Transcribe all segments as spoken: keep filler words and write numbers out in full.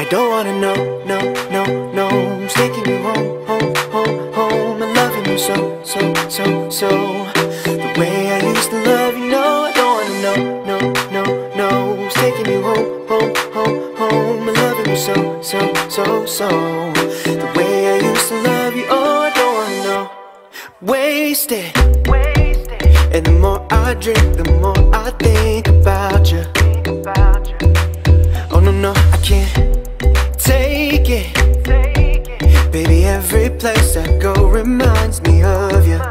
don't wanna know, no, no, no. Who's taking you home, home, home, home, and loving you so, so, so, so. The way I used to love you, no, I don't wanna know, no, no, no. Who's taking you home, home, home, home, and loving you so, so, so, so. The way I used to love you, oh, I don't wanna know. Wasted, wasted. And the more I drink, the more I think about you. Oh no, no, I can't take it. Baby, every place I go reminds me of you.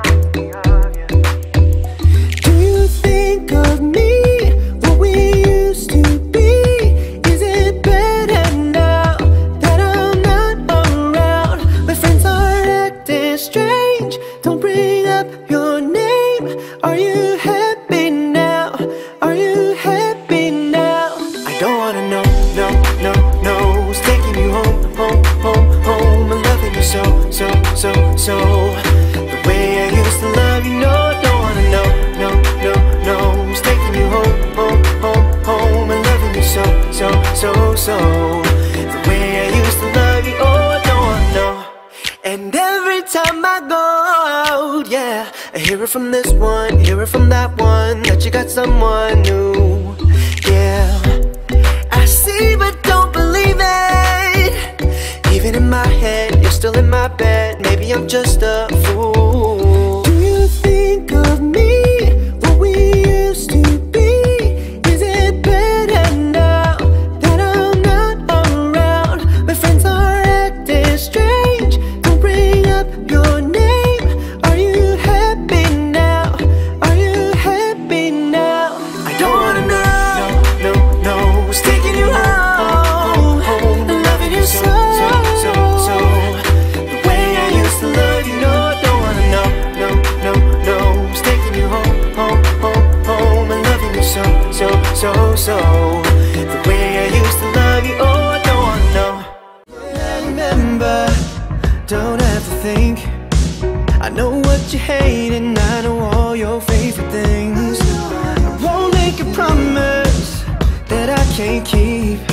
Do you think of me, what we used to be? Is it better now that I'm not around? My friends are acting strange, don't bring up your name. Are you happy now? Are you happy now? I don't wanna know, no, no, no. Who's taking you home, home, home, home, and loving you so, so, so, so. The way I used to love you, no, I don't wanna know, no, no, no. Who's taking you home, home, home, home, and loving you so, so, so, so. The way I used to love you, oh, I don't wanna know. And every time I go out, yeah, I hear it from this one, hear it from that one, that you got someone new, yeah. I see but don't believe it. Even in my head, you're still in my bed. Maybe I'm just a fool. Do you think of me, what we used to be? Is it better now that I'm not around? My friends are acting strange, don't bring up your name. Are you happy now? Are you happy now? I don't wanna know, no, no, no. Who's taking you home, home, and loving you so, so, so, so. The way I used to love you, no, I don't wanna know, no, no, no. Who's taking you home, home, home, home, and loving you so, so, so, so. The way I used to love you, oh, I don't wanna know. Yeah, remember, don't have to think. I know what you hate and I know all your favorite things. I won't make a promise that I can't keep.